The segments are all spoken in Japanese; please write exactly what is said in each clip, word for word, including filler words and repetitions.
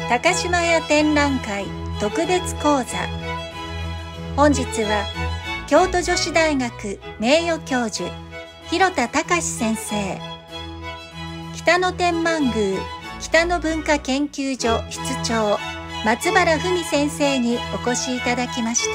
高島屋展覧会特別講座。本日は京都女子大学名誉教授広田隆先生、北野天満宮北野文化研究所室長松原文先生にお越しいただきました。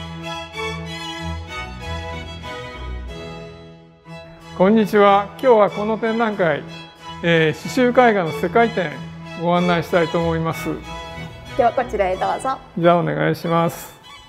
こんにちは。今日はこの展覧会、えー、刺繍絵画の世界展ご案内したいと思います。 ではこちらへどうぞ。 じゃあお願いします。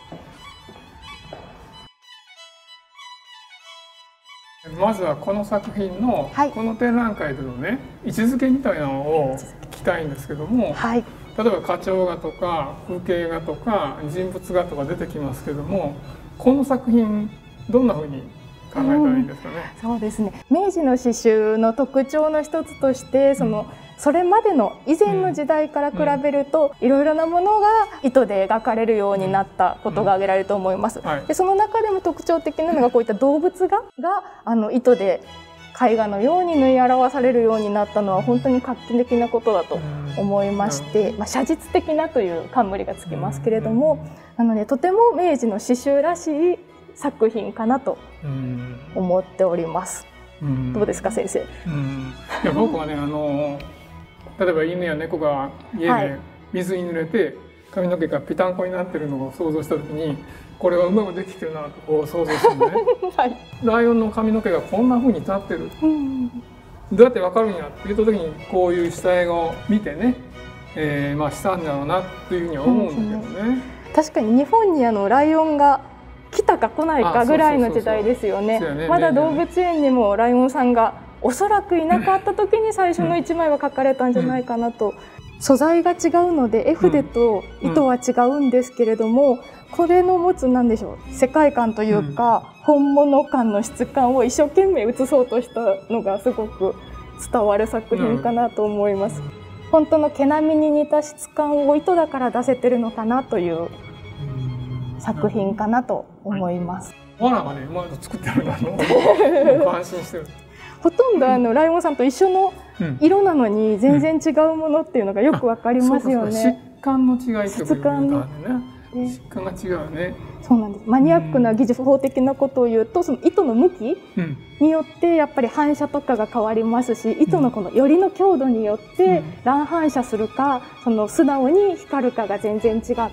まずはこの作品の、はい、この展覧会でのね位置づけみたいなのを聞きたいんですけども、はい、例えば花鳥画とか風景画とか人物画とか出てきますけども、この作品どんなふうに考えたらいいんですかね。 うん、そうですね。明治の刺繍の特徴の一つとしてその、うん、それまでの以前の時代から比べると、うん、いろいろなものが糸で描かれるようになったことが挙げられると思います。うんはい、でその中でも特徴的なのがこういった動物画があの糸で絵画のように縫い表されるようになったのは本当に画期的なことだと思いまして、うんまあ、写実的なという冠がつきますけれども、うん、なのでとても明治の刺繍らしい作品かなと思っております。うん、どうですか先生。 うん、いや僕はねあの例えば犬や猫が家で水に濡れて髪の毛がぴたんこになってるのを想像した時に、これはうまくできてるなとこう想像してね、はい、ライオンの髪の毛がこんな風に立ってる、うん、どうやってわかるんやって言った時にこういう下絵を見てね、えー、まあしたんだろうなっていうふうには思うんだけどね。うん、 確かに日本にあのライオンが来たか来ないかぐらいの時代ですよね。まだ動物園にもライオンさんがおそらくいなかった時に最初の一枚は描かれたんじゃないかなと。素材が違うので絵筆と糸は違うんですけれども、これの持つ何でしょう世界観というか本物感の質感を一生懸命写そうとしたのがすごく伝わる作品かなと思います。本当の毛並みに似た質感を糸だから出せてるのかなという作品かなと思います。 藁がねうまく作ってあるの安心してる。 ほとんどあのライオンさんと一緒の色なのに全然違うものっていうのがよくわかりますよね。 質感の違いってことがね。質感が違うね。 そうなんです。マニアックな技術法的なことを言うと、その糸の向きによってやっぱり反射とかが変わりますし、糸のこのよりの強度によって乱反射するか、その素直に光るかが全然違って、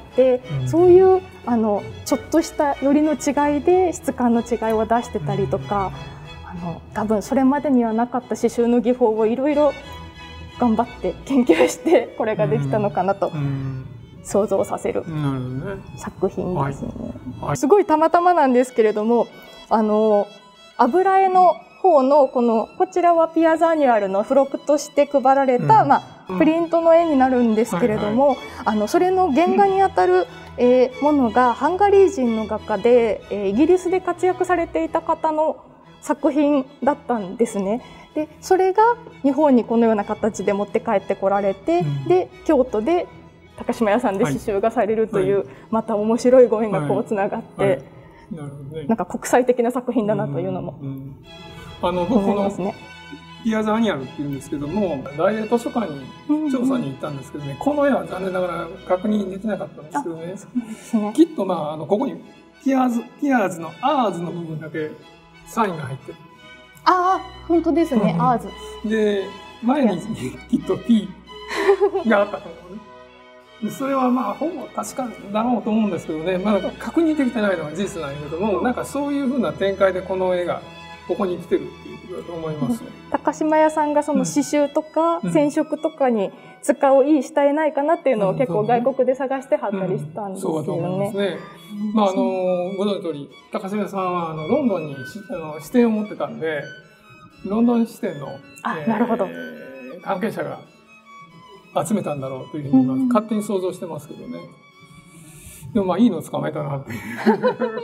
そういうあのちょっとしたよりの違いで質感の違いを出してたりとか、あの多分それまでにはなかった刺繍の技法をいろいろ頑張って研究してこれができたのかなと。想像させる作品ですね。はいはい、すごいたまたまなんですけれども、あの油絵の方のこのこちらはピアザーニュアルの付録として配られた、うん、まあプリントの絵になるんですけれども、あのそれの原画にあたる、えー、ものがハンガリー人の画家で、えー、イギリスで活躍されていた方の作品だったんですね。でそれが日本にこのような形で持って帰ってこられて、うん、で京都で高島屋さんで刺繍がされるという、はい、また面白いご縁がこうつながって、はいはいなるほどね、なんか国際的な作品だなというのもあの僕のピアザーニアルっていうんですけども、大英図書館に調査に行ったんですけどね、うんうん、この絵は残念ながら確認できなかったんですけどね、そうですねきっとまああのここにピアーズピアーズのアーズの部分だけサインが入ってる。 ああ本当ですね、うん、アーズで前にきっと P があったと思うね。それはまあほぼ確かだろうと思うんですけどね、まだ確認できてないのは事実なんだけども、なんかそういうふうな展開でこの絵がここに来てるっていうことだと思いますね。 高島屋さんがその刺繍とか染色とかに使ういい下絵ないかなっていうのを結構外国で探してはったりしたんですよね。そうだと思いますね。 まああのご存知の通り高島屋さんはあのロンドンにあの支店を持ってたんで、ロンドン支店の、 あ、えー、なるほど関係者が集めたんだろうというふうに、まあ、勝手に想像してますけどね。でもまあいいのを捕まえたなっていう感じです。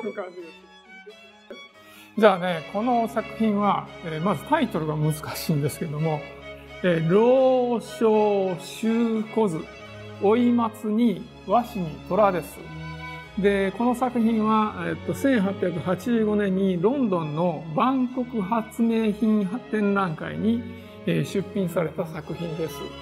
じゃあね、この作品は、えー、まずタイトルが難しいんですけども「えー、老少秋小図老い松に和紙に虎」です。でこの作品は、えっと、せんはっぴゃくはちじゅうごねんにロンドンの万国発明品展覧会に、えー、出品された作品です。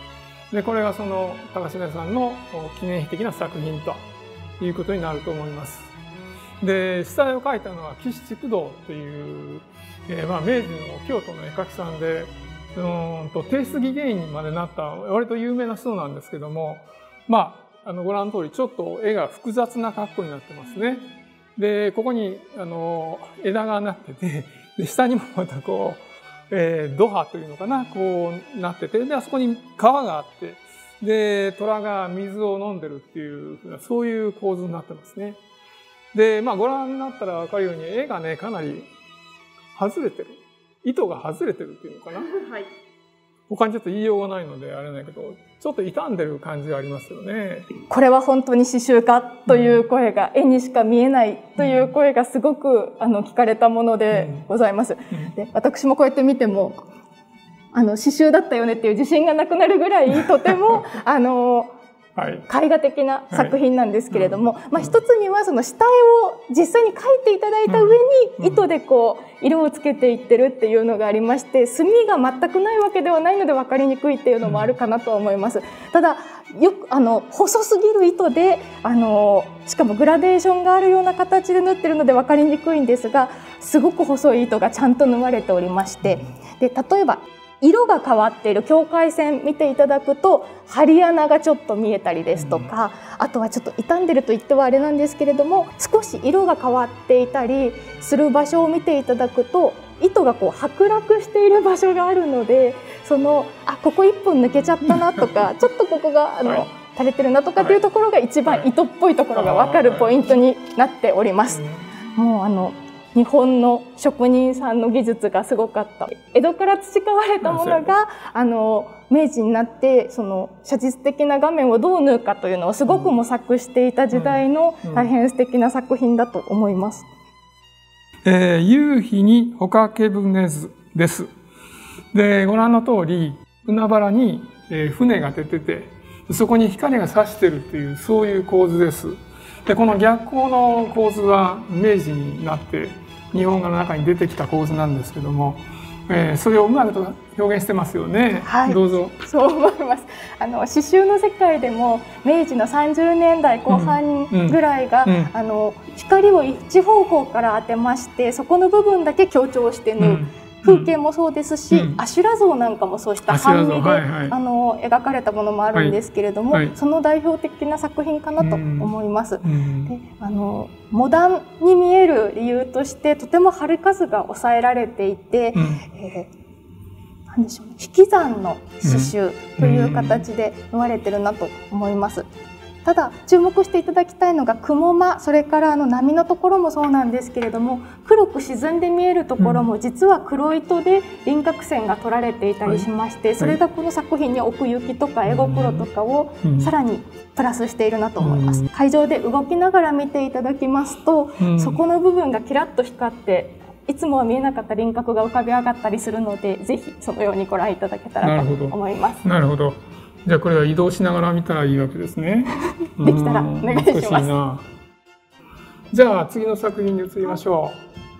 でこれがその高島さんの記念碑的な作品ということになると思います。で下絵を描いたのは岸竹道という、えー、まあ明治の京都の絵描きさんでうんと帝室技芸員にまでなった割と有名な人なんですけども、まああのご覧の通りちょっと絵が複雑な格好になってますね。でここにあの枝がなってて、で下にもまたこう、えー、土葉というのかな、こうなってて、であそこに川があって、で虎が水を飲んでるっていうふうなそういう構図になってますね。でまあご覧になったら分かるように絵がねかなり外れてる、糸が外れてるっていうのかな。はい。他にちょっと言いようがないのであれだけど、ちょっと傷んでる感じがありますよね。 これは本当に刺繍かという声が、うん、絵にしか見えないという声がすごくあの聞かれたものでございます。うん、で私もこうやって見てもあの刺繍だったよねっていう自信がなくなるぐらいとてもあのはい、絵画的な作品なんですけれども、はいうん、まあ一つにはその下絵を実際に描いていただいた上に糸でこう色をつけていってるっていうのがありまして、墨が全くないわけではないので分かりにくいっていうのもあるかなとは思います。ただよくあの細すぎる糸であのしかもグラデーションがあるような形で縫ってるので分かりにくいんですが、すごく細い糸がちゃんと縫われておりまして、で例えば色が変わっている境界線見ていただくと針穴がちょっと見えたりですとか、あとはちょっと傷んでると言ってはあれなんですけれども、少し色が変わっていたりする場所を見ていただくと糸がこう剥落している場所があるので、そのあここいっぽん抜けちゃったなとかちょっとここがあの、はい、垂れてるなとかっていうところが一番糸っぽいところが分かるポイントになっております。もうあの日本の職人さんの技術がすごかった。江戸から培われたものがあの明治になってその写実的な画面をどう縫うかというのをすごく模索していた時代の大変素敵な作品だと思います。 えー、夕日に帆掛け船図です。でご覧の通り海原に船が出てて、そこに光が差してるっていうそういう構図です。でこの逆光の構図は明治になって日本画の中に出てきた構図なんですけども、えー、それをうまくと表現してますよね。はい、どうぞ。 そう思います。あの刺繍の世界でも明治のさんじゅうねんだいこう半ぐらいが、うんうん、あの光を一方向から当てまして、そこの部分だけ強調して縫う。うん風景もそうですし、うん、阿修羅像なんかもそうした半身で、はいはい、あの描かれたものもあるんですけれども、はいはい、その代表的な作品かなと思います。うん、であのモダンに見える理由としてとても針数が抑えられていて、うんえー、何でしょうね、引き算の刺繍という形で縫われてるなと思います。ただ注目していただきたいのが雲間、それからあの波のところもそうなんですけれども、黒く沈んで見えるところも実は黒糸で輪郭線が取られていたりしまして、それがこの作品に奥行きとか絵心とかをさらにプラスしているなと思います。会場で動きながら見ていただきますと、そこの部分がキラッと光っていつもは見えなかった輪郭が浮かび上がったりするので、ぜひそのようにご覧いただけたらと思います。 なるほど。じゃあこれは移動しながら見たらいいわけですね。 できたらお願いします。 じゃあ次の作品に移りましょ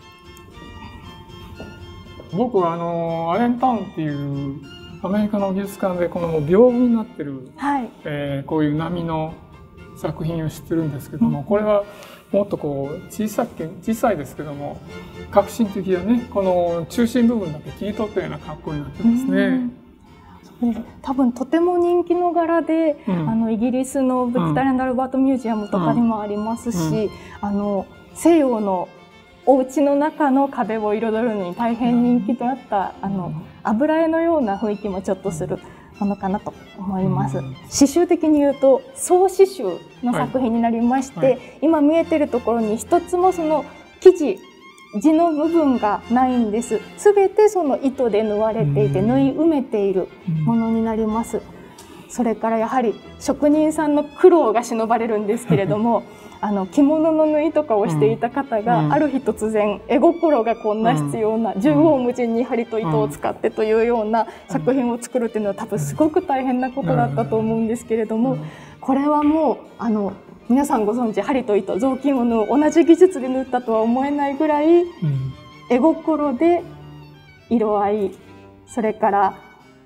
う。僕はあのアレンタウンっていうアメリカの美術館でこの屏風になってる、はいえー、こういう波の作品を知ってるんですけども、うん、これはもっとこう小さく小さいですけども革新的なね、この中心部分だけ切り取ったような格好になってますね。うん多分とても人気の柄で、うん、あのイギリスのブックタレンド・アルバート・ミュージアムとかにもありますし、うんうん、あの西洋のお家の中の壁を彩るのに大変人気となった、うん、あの油絵のような雰囲気もちょっとするものかなと思います。うん、刺繍的に言うと総刺繍の作品になりまして、はいはい、今見えてるところに一つもその生地地の部分がないんです。すべてその糸で縫われていて縫い埋めているものになります。それからやはり職人さんの苦労が忍ばれるんですけれどもあの着物の縫いとかをしていた方がある日突然絵心がこんな必要な縦横無尽に針と糸を使ってというような作品を作るっていうのは多分すごく大変なことだったと思うんですけれども、これはもうあの皆さんご存知針と糸雑巾を縫う同じ技術で縫ったとは思えないぐらい、うん、絵心で色合い、それから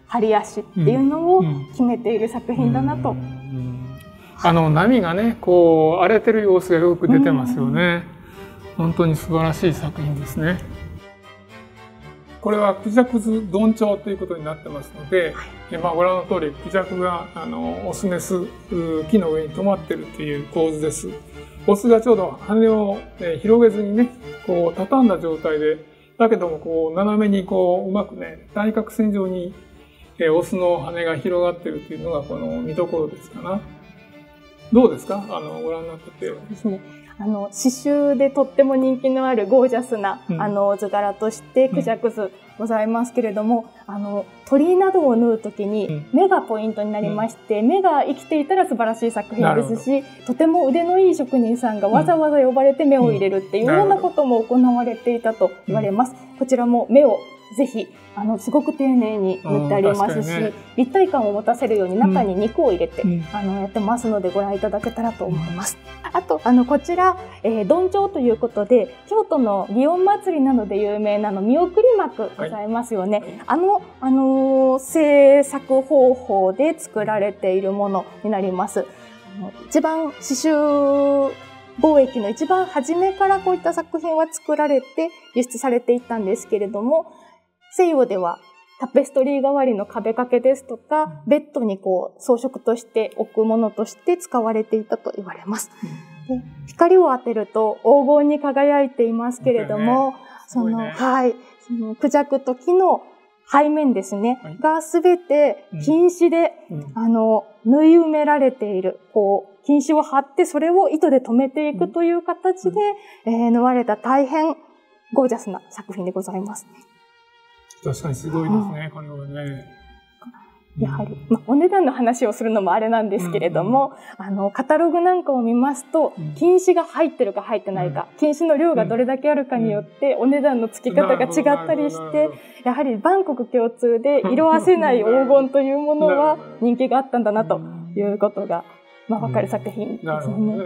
張り足っていうのを決めている作品だなと。 あの波がねこう荒れてる様子がよく出てますよね。本当に素晴らしい作品ですね。これはクジャク図鈍調ということになってますので、はい、まあご覧の通りクジャクがあのオスメス木の上に止まってるという構図です。オスがちょうど羽を広げずにねこう畳んだ状態で、だけどもこう斜めにこううまくね対角線上にオスの羽が広がってるというのがこの見どころですかな。どうですか、あのご覧になってて。そうですね、 あの刺繍でとっても人気のあるゴージャスな、うん、あの図柄としてクジャク図ございますけれども、うん、あの鳥居などを縫うときに目がポイントになりまして、うん、目が生きていたら素晴らしい作品ですし、とても腕のいい職人さんがわざわざ呼ばれて目を入れるっていうようなことも行われていたと言われます。こちらも目をぜひあのすごく丁寧に塗ってありますし、ね、立体感を持たせるように中に肉を入れて、うん、あのやってますのでご覧いただけたらと思います。うん、あとあのこちら、えー、鈍調ということで京都の祇園祭りなどで有名なの見送り幕ございますよね。はい、あの、あのー、制作方法で作られているものになります。あの一番刺繍貿易の一番初めからこういった作品は作られて輸出されていったんですけれども、西洋ではタペストリー代わりの壁掛けですとか、ベッドにこう装飾として置くものとして使われていたと言われます。で、光を当てると黄金に輝いていますけれども、ね、その、ね、はい、そのクジャクと木の背面ですね、はい、がすべて金糸で、うん、あの、縫い埋められている、こう、金糸を張ってそれを糸で留めていくという形で、うん、えー、縫われた大変ゴージャスな作品でございます。 確かにすごいですね、これはね。 やはり、まあ、お値段の話をするのもあれなんですけれども、うんうん、あの、カタログなんかを見ますと、金糸が入ってるか入ってないか、うん、金糸の量がどれだけあるかによって、お値段の付き方が違ったりして、やはり万国共通で色あせない黄金というものは人気があったんだなということが、まあ、わかる作品ですね。なるほどね。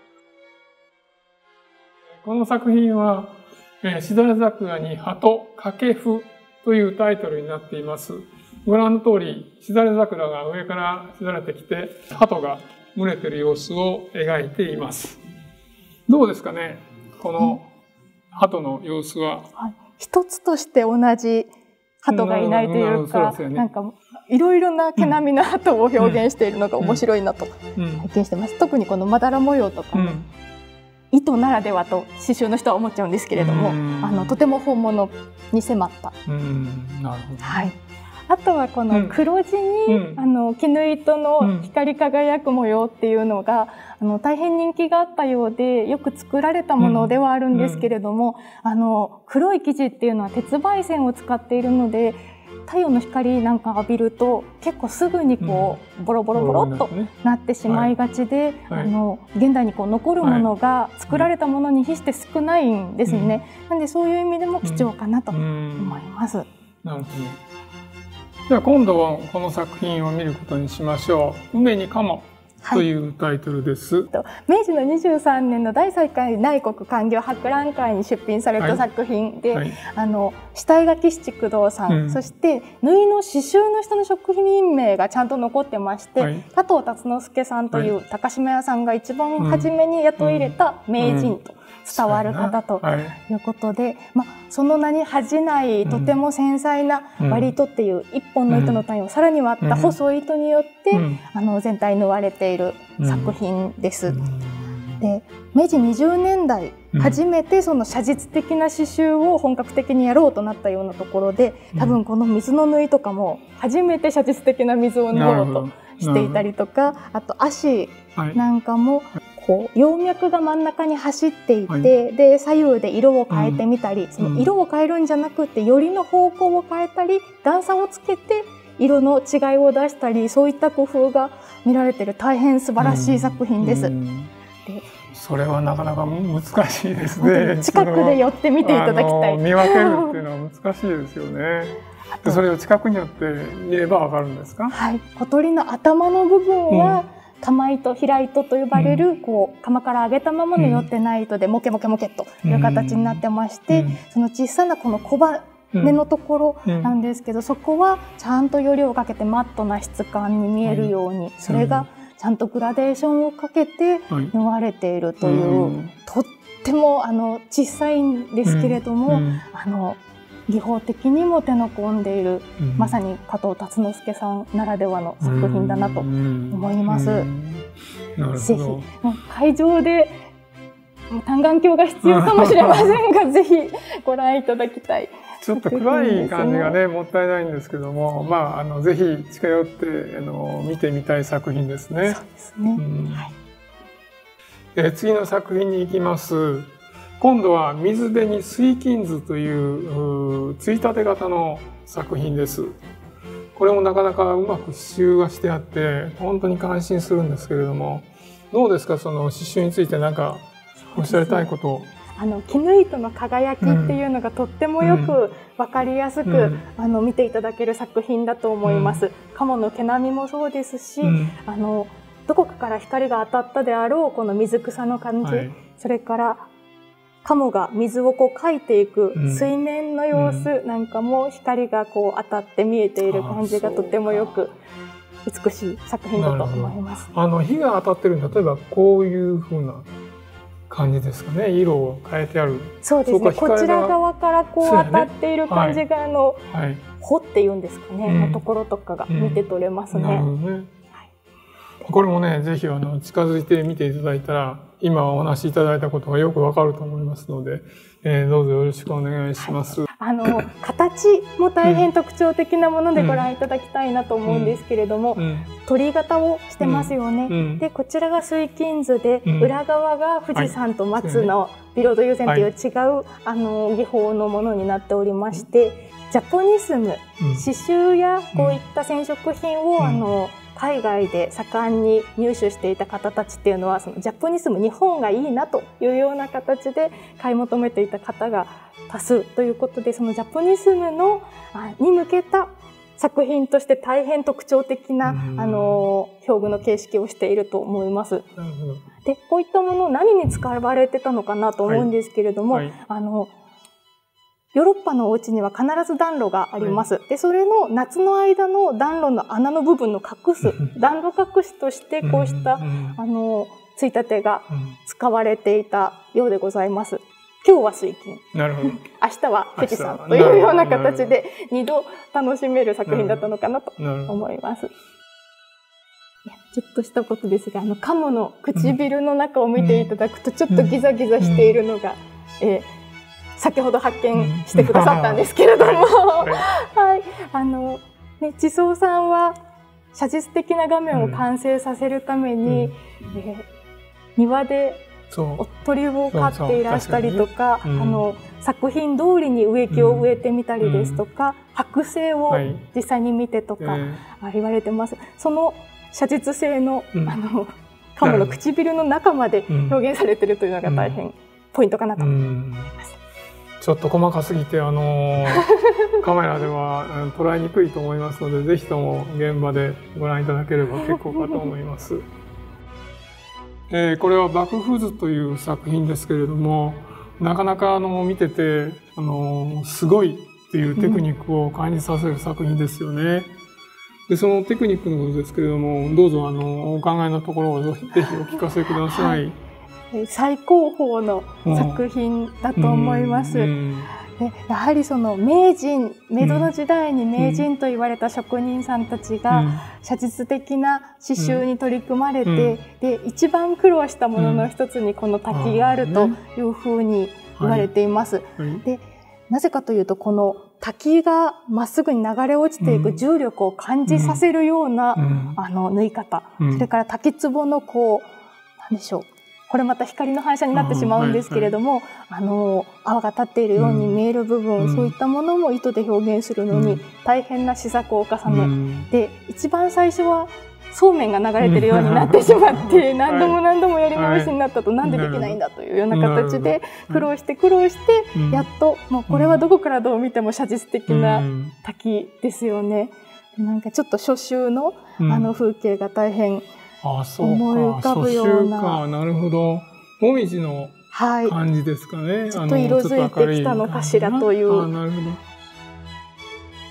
この作品は、えー、しだれ桜に鳩掛布というタイトルになっています。ご覧の通り、しだれ桜が上からしだれてきて、鳩が群れている様子を描いています。どうですかね、この鳩の様子は。 はい、一つとして同じ鳩がいないというか、うん、なんかいろいろな毛並みの鳩を表現しているのが面白いなと拝見してます。うんうん、特にこのまだら模様とかも、うん糸ならではと刺繍の人は思っちゃうんですけれども、あのとても本物に迫った。 うんなるほど、 はい、あとはこの黒地に、うん、あの絹糸の光り輝く模様っていうのが、あの大変人気があったようでよく作られたものではあるんですけれども、うんうん、あの黒い生地っていうのは鉄媒線を使っているので太陽の光なんか浴びると結構すぐにこう、うん、ボロボロボロっとなってしまいがちで、はいはい、あの現代にこう残るものが作られたものに比して少ないんですね。うん、なんでそういう意味でも貴重かなと思います。うんうん、 なるほど。では今度はこの作品を見ることにしましょう。梅に鴨というタイトルです。 はい、明治のにじゅうさんねんのだいさんかい内国勧業博覧会に出品された作品で、はいはい、あの下絵垣七工藤さん、うん、そして縫いの刺繍の人の職人名がちゃんと残ってまして、はい、加藤達之助さんという高島屋さんが一番初めに雇い入れた名人と伝わる方ということで、まあ、その名に恥じないとても繊細な割糸っていう一本の糸の単位をさらに割った細い糸によって、うん、あの全体縫われている作品です。うん、で明治にじゅうねんだい初めてその写実的な刺繍を本格的にやろうとなったようなところで、多分この水の縫いとかも初めて写実的な水を縫おうとしていたりとか、あと足なんかもこう葉脈が真ん中に走っていて、はい、で左右で色を変えてみたり、うん、その色を変えるんじゃなくてよりの方向を変えたり段差をつけて色の違いを出したり、そういった工夫が見られている大変素晴らしい作品です。うんうん、でそれはなかなか難しいですね。 近くで寄って見ていただきたい。 見分けるっていうのは難しいですよね。でそれを近くに寄って見ればわかるんですか？ はい、小鳥の頭の部分は、うん玉糸、平糸と呼ばれる、うん、こう釜から揚げたままのよってない糸でモケモケモケという形になってまして、うん、その小さなこの小ば根のところなんですけど、うん、そこはちゃんとよりをかけてマットな質感に見えるように、はい、それがちゃんとグラデーションをかけて縫われているという、はい、とってもあの小さいんですけれども、うんうん、あの技法的にも手の込んでいる、うん、まさに加藤達之助さんならではの作品だなと思います。ぜひ会場で単眼鏡が必要かもしれませんがぜひご覧いただきたい。 ちょっと暗い感じがねもったいないんですけども、まああのぜひ近寄ってあの見てみたい作品ですね。 そうですね。うんはい、 え次の作品に行きます。今度は水紅水金図というついたて型の作品です。これもなかなかうまく刺繍がしてあって本当に感心するんですけれども、どうですか、その刺繍について何かおっしゃりたいこと。 あの絹糸の輝きっていうのがとってもよく分かりやすく、うん、あの見ていただける作品だと思います。うん、鴨の毛並みもそうですし、うん、あのどこかから光が当たったであろうこの水草の感じ、はい、それから鴨が水をこうかいていく水面の様子なんかも光がこう当たって見えている感じがとてもよく美しい作品だと思います。 あの火が当たってるの、例えばこういう風な感じですかね。色を変えてある。 そうですね。こちら側からこう当たっている感じが、ね、あの、はい、穂っていうんですかね、うん、のところとかが見て取れますね。うん、なるほどね。はい、 これもね、ぜひあの近づいて見ていただいたら。今お話しいただいたことがよくわかると思いますので、えー、どうぞよろしくお願いします。はい、 あの形も大変特徴的なものでご覧いただきたいなと思うんですけれども、うんうん、鳥型をしてますよね。うん、でこちらが水金図で、うん、裏側が富士山と松のビロード友禅という違う、はい、あの技法のものになっておりまして、ジャポニスム、刺繍やこういった染色品を、あの海外で盛んに入手していた方たちっていうのはそのジャポニスム日本がいいなというような形で買い求めていた方が多数ということで、そのジャポニスムのに向けた作品として大変特徴的なあの表具の形式をしていると思います。でこういったもの何に使われてたのかなと思うんですけれども、はいはい、あのヨーロッパのお家には必ず暖炉があります。はい、で、それの夏の間の暖炉の穴の部分の隠す、暖炉隠しとしてこうした、あの、ついたてが使われていたようでございます。今日は水金。 なるほど。 明日は富士山というような形で二度楽しめる作品だったのかなと思います。いやちょっとしたことですが、あの、鴨の唇の中を見ていただくとちょっとギザギザしているのが、えー先ほど発見してくださったんですけれども、はい、あのね、地蔵さんは写実的な画面を完成させるために、うんえー、庭で鳥を飼っていらしたりとか、うん、あの作品通りに植木を植えてみたりですとか、うん、剥製を実際に見てとか、はい、言われてます。その写実性の、うん、あの鴨の唇の中まで表現されているというのが大変ポイントかなと思います。 ちょっと細かすぎて、あのー、カメラでは捉えにくいと思いますので、ぜひとも現場でご覧いただければ結構かと思います。えー、これは幕府図という作品ですけれども、なかなかあの見てて、あのー、すごいっていうテクニックを感じさせる作品ですよね。で、そのテクニックのことですけれども、どうぞあのお考えのところをぜひお聞かせください。はい最高峰の作品だと思います。でやはりその名人、江戸の時代に名人と言われた職人さんたちが写実的な刺繍に取り組まれて、で一番苦労したものの一つにこの滝があるというふうに言われています。でなぜかというと、この滝がまっすぐに流れ落ちていく重力を感じさせるような、あの縫い方、それから滝壺のこう何でしょう、これまた光の反射になってしまうんですけれども、はいはい、あの泡が立っているように見える部分、うん、そういったものも糸で表現するのに大変な試作を重ね、うん、で一番最初はそうめんが流れてるようになってしまって、うん、何度も何度もやり直しになったと、はい、なんでできないんだというような形で苦労して苦労して、うん、やっともうこれはどこからどう見ても写実的な滝ですよね。なんかちょっと初秋のあの風景が大変ああそう思い浮かぶような。かなるほど。もみじの感じですかね。 はい、ちょっと色づいてきたのかしらという。 あなるほど。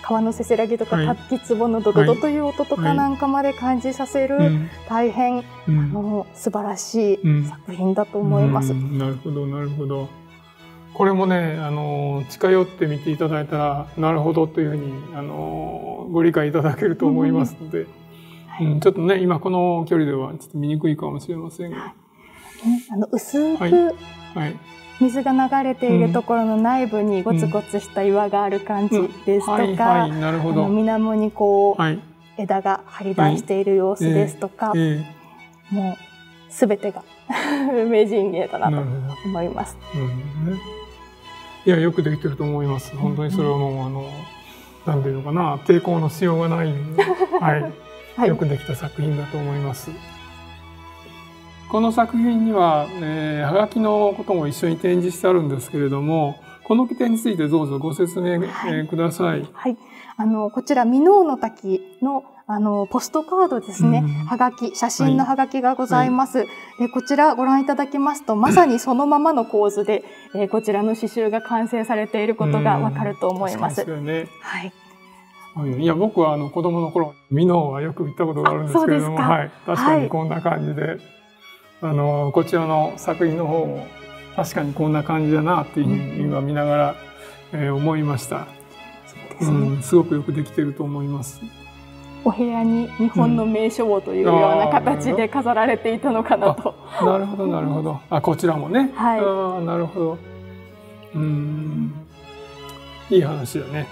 川のせせらぎとか、 はい滝壺のドドドという音とかなんかまで感じさせる、 うん、 大変、 うん、 あの素晴らしい作品だと思います。 うんうん、なるほどなるほど。これもね、あの近寄ってみていただいたらなるほどというふうにあのご理解いただけると思いますので、うんうん、ちょっとね今この距離ではちょっと見にくいかもしれませんが、はい、 あの薄く、 はいはい、 水が流れているところの内部にゴツゴツした岩がある感じですとか、水面にこう、はい、枝が張り出している様子ですとか、はいえーえー、もうすべてが名人芸だなと思います。 うんね、いやよくできてると思います。本当にそれはもう、うん、あのなんていうのかな抵抗のしようがない、はいはい、よくできた作品だと思います。この作品には、えー、はがきのことも一緒に展示してあるんですけれども、この点についてどうぞご説明、はいえー、ください。 はい、あのこちら箕面の滝のあのポストカードですね、うん、はがき写真のはがきがございます。はい、でこちらご覧いただきますと、まさにそのままの構図で、えー、こちらの刺繍が完成されていることがわかると思います。 うん、ね、 はい。 いや僕はあの子供の頃箕面はよく行ったことがあるんですけれども、はい、確かにこんな感じで。はい、あのこちらの作品の方も確かにこんな感じだなっていうふうに今見ながら、うんえー、思いました。そうですね、うん、すごくよくできていると思います。 お部屋に日本の名所というような形で飾られていたのかなと。 うん、なるほどなるほど。あこちらもね。 はい。 あなるほど。うん、いい話だね。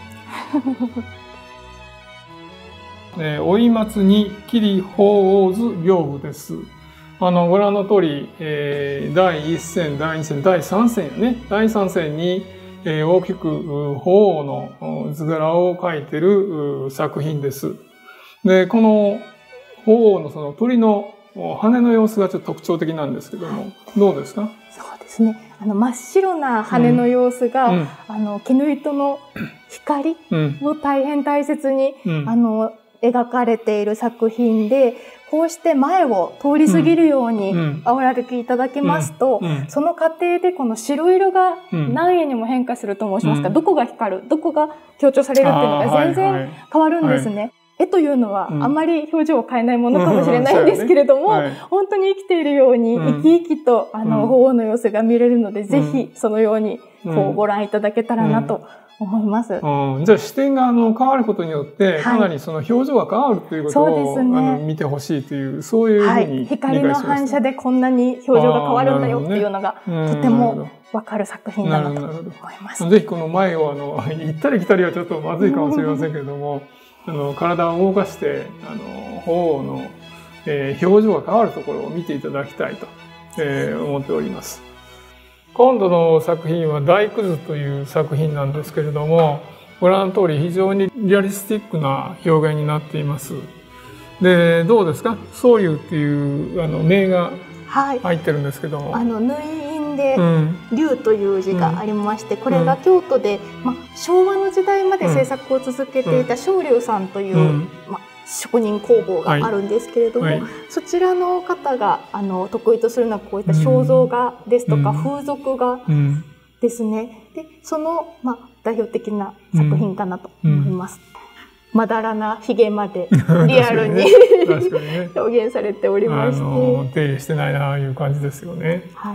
えー、追松に桐鳳凰図屏風です。あのご覧の通り、えー、だいいっ戦、だいに戦、だいさん戦やね。だいさん戦に、えー、大きく鳳凰の図柄を描いている作品です。で、この鳳凰のその鳥の羽の様子がちょっと特徴的なんですけども、どうですか？ そうですね。あの真っ白な羽の様子が、うん、あの絹糸の光を大変大切に、うん、あの描かれている作品で、こうして前を通り過ぎるようにお歩きいただきますと、うんうん、その過程でこの白色が何円にも変化すると申しますか、うん、どこが光る、どこが強調されるっていうのが全然変わるんですね。はいはい、絵というのはあまり表情を変えないものかもしれないんですけれども、うんはい、本当に生きているように生き生きとあの鳳凰の様子が見れるので、うん、ぜひそのようにこうご覧いただけたらなと思います。 うん、じゃあ視点があの変わることによってかなりその表情が変わるということを、はいそうですね、あの見てほしいというそういうふうに理解しました。 はい、光の反射でこんなに表情が変わるんだよっていうのが、ね、とてもわかる作品だなと思います。 ぜひこの前をあの行ったり来たりはちょっとまずいかもしれませんけれどもあの体を動かしてあの鳳凰の、えー、表情が変わるところを見ていただきたいと、えー、思っております。今度の作品は大工図という作品なんですけれども、ご覧の通り非常にリアリスティックな表現になっています。で、どうですか？宗龍っていうあの名が入ってるんですけども、 はい、あの縫い印で龍という字がありまして、うん、これが京都で、ま、昭和の時代まで制作を続けていた宗龍さんという、うんま職人工房があるんですけれども、はいはい、そちらの方があの得意とするのはこういった肖像画ですとか、うん、風俗画ですね。でその、まあ、代表的な作品かなと思います。うん、まだらなひげまでリアルにね、表現されておりまして、あの手入れしてないなあいう感じですよね。 はい、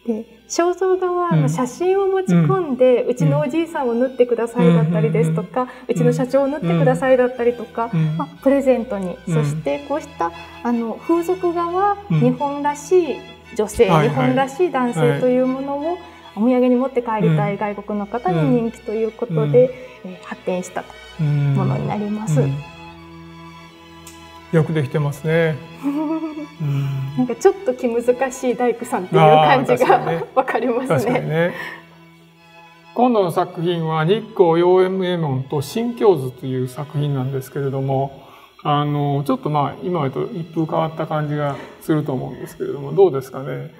で肖像画はあの写真を持ち込んで、うん、うちのおじいさんを縫ってくださいだったりですとか、うん、うちの社長を縫ってくださいだったりとか、うんまあ、プレゼントに、うん、そしてこうしたあの風俗画は日本らしい女性、うん、日本らしい男性というものをお土産に持って帰りたい外国の方に人気ということで、うんえー、発展したものになります。うんうんよくできてますね。 なんかちょっと気難しい大工さんっていう感じがわかりますね。 確かにね。今度の作品は日光陽右衛門と新京図という作品なんですけれども、あのちょっとまあ今と一風変わった感じがすると思うんですけれども、どうですかね。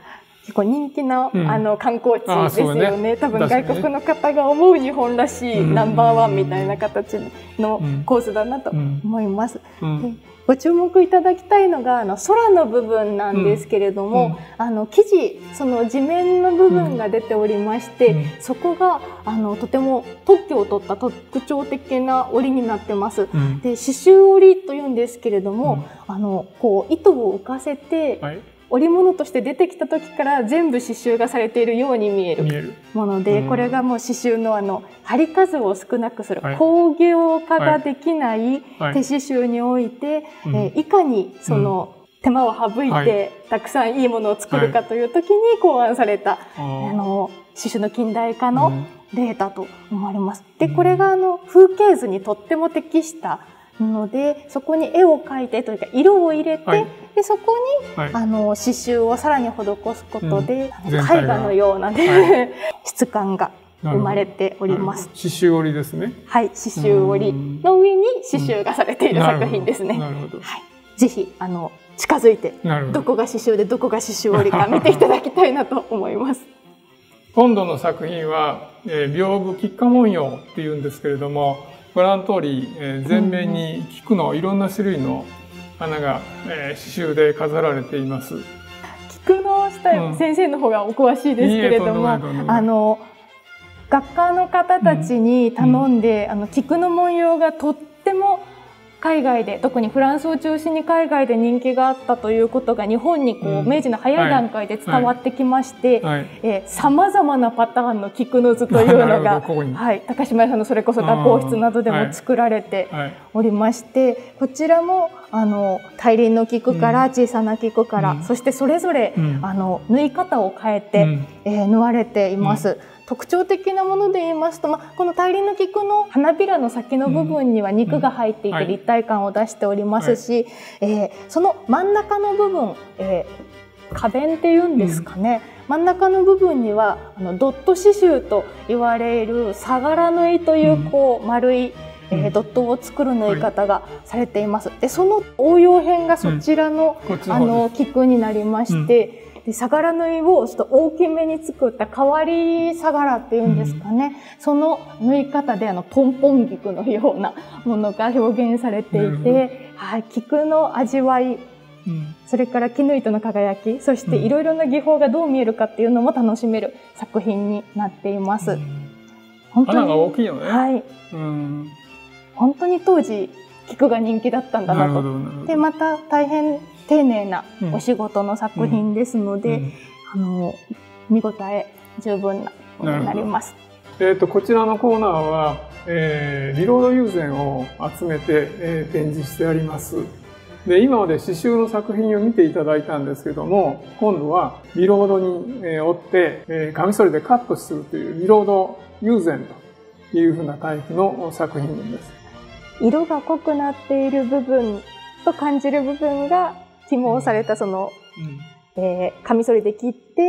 結構人気な、 うん、 あの観光地ですよね。 ね多分外国の方が思う日本らしいナンバーワンみたいな形のコースだなと思います。 うんうん、 ご注目いただきたいのがあの空の部分なんですけれども、うん、あの生地その地面の部分が出ておりまして、うん、そこがあのとても特許を取った特徴的な織になってます。うん、で刺繍織というんですけれども、うん、あのこう糸を浮かせて、はい、織物として出てきた時から全部刺繍がされているように見えるもので、これがもう刺繍のあの針数を少なくする、はい、工業化ができない手刺繍において、はいはい、えー、いかにその手間を省いて、はい、たくさんいいものを作るかという時に考案された、はい、あの刺繍の近代化の例だと思われます。で、これがあの風景図にとっても適したので、そこに絵を描いてというか色を入れて、はい、でそこに、はい、あの刺繍をさらに施すことで、うん、絵画のようなね、はい、質感が生まれております。 刺繍織ですね。 はい、刺繍織の上に刺繍がされている作品ですね。 なるほど。 はい、ぜひあの近づいてどこが刺繍でどこが刺繍織か見ていただきたいなと思います。 今度の作品は、えー、屏風菊花文様っていうんですけれども、ご覧の通り、えー、全面に菊のいろんな種類の花が、えー、刺繍で飾られています。 菊の下、うん、先生の方がお詳しいですけれども、あの学科の方たちに頼んで、うん、あの菊の文様がとっても海外で、特にフランスを中心に海外で人気があったということが日本にこう、うん、明治の早い段階で伝わってきまして、さまざまなパターンの菊の図というのが、はい、高島屋さんのそれこそ画工室などでも作られておりまして、はいはい、こちらもあの大輪の菊から小さな菊から、うん、そしてそれぞれ、うん、あの縫い方を変えて、うん、えー、縫われています。うん、特徴的なもので言いますと、まあ、この大輪の菊の花びらの先の部分には肉が入っていて立体感を出しておりますし、うん、はい、えー、その真ん中の部分、えー、花弁っていうんですかね、うん、真ん中の部分にはあのドット刺繍と言われるさがら縫いという、こう丸い、えー、ドットを作る縫い方がされています。で、その応用編がそちらの、うん、あの菊になりまして、うん、でさがら縫いをちょっと大きめに作った変わりさがらっていうんですかね、うん、その縫い方であのポンポン菊のようなものが表現されていて、はい、菊の味わい、うん、それから絹糸の輝き、そしていろいろな技法がどう見えるかっていうのも楽しめる作品になっています。うん、 本当に花が大きいよね。 はい、うん、本当に当時菊が人気だったんだなと。で、また大変丁寧なお仕事の作品ですので、うんうん、あの見応え十分なものになります。 えーと、こちらのコーナーは、えー、ビロード友禅を集めて、えー、展示してあります。で、今まで刺繍の作品を見ていただいたんですけども、今度はビロードに、えー、折って、えー、カミソリでカットするというビロード友禅というふうなタイプの作品です。 色が濃くなっている部分と感じる部分が起毛されたその、うん、えー、カミソリで切って、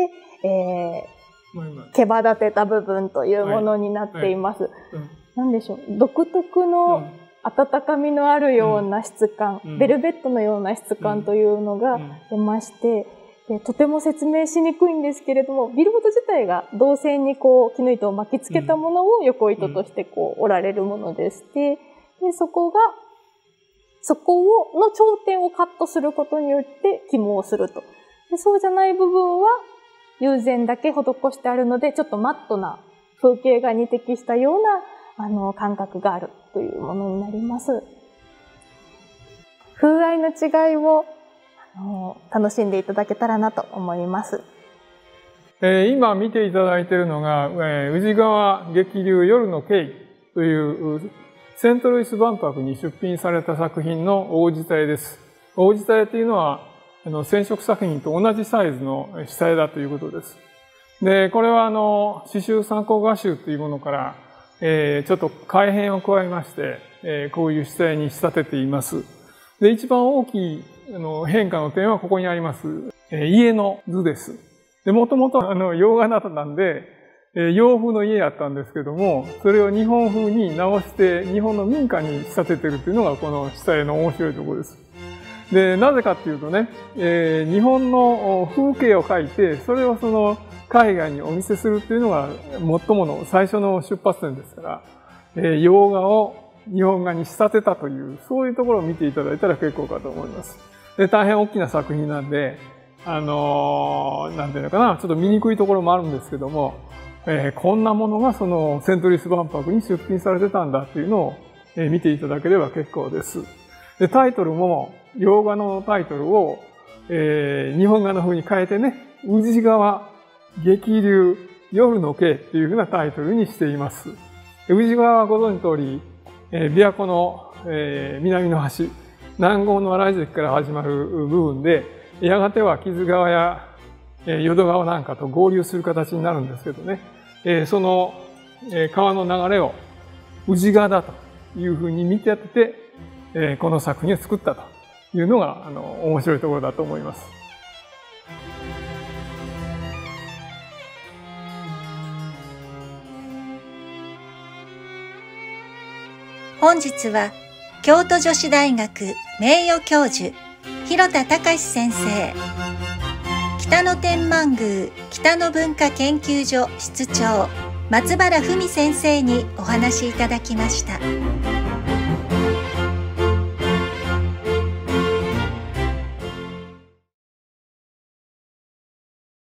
えー、毛羽立てた部分というものになっています。はいはい、うん、なんでしょう、独特の温かみのあるような質感、うん、ベルベットのような質感というのが出まして、でとても説明しにくいんですけれども、ビロード自体が銅線にこう絹糸を巻きつけたものを横糸としてこう折られるものでして、でそこがそこをの頂点をカットすることによって起毛すると。でそうじゃない部分は友禅だけ施してあるので、ちょっとマットな風景画に適したようなあの感覚があるというものになります。風合いの違いをあの楽しんでいただけたらなと思います。 えー、今見ていただいているのが、えー、宇治川激流夜の景というセントルイス万博に出品された作品の王子体です。王子体というのは、あの染色作品と同じサイズの下体だということです。で、これはあの、刺繍参考画集というものから、えー、ちょっと改変を加えまして、えー、こういう下体に仕立てています。で、一番大きいあの変化の点はここにあります。えー、家の図です。で、もともとあの、洋画だったんで、洋風の家やったんですけども、それを日本風に直して日本の民家に仕立ててるというのがこの下絵の面白いところです。 で、なぜかっていうとね、えー、日本の風景を描いて、それをその海外にお見せするっていうのが最もの最初の出発点ですから、えー、洋画を日本画に仕立てたという、そういうところを見ていただいたら結構かと思います。で、大変大きな作品なんで、あのー、なんていうのかな、ちょっと見にくいところもあるんですけども、えー、こんなものがそのセントルイス万博に出品されてたんだっていうのを、えー、見ていただければ結構です。で、タイトルも、洋画のタイトルを、えー、日本画の風に変えてね、宇治川激流夜の景っていうふうなタイトルにしています。宇治川はご存知の通り、えー、琵琶湖の、えー、南の端、南郷の荒井関から始まる部分で、やがては木津川や、えー、淀川なんかと合流する形になるんですけどね、えー、その、えー、川の流れを宇治川だというふうに見立てて、えー、この作品を作ったというのがあの面白いところだと思います。 本日は京都女子大学名誉教授広田隆先生、北野天満宮北野文化研究所室長松原文先生にお話しいただきました。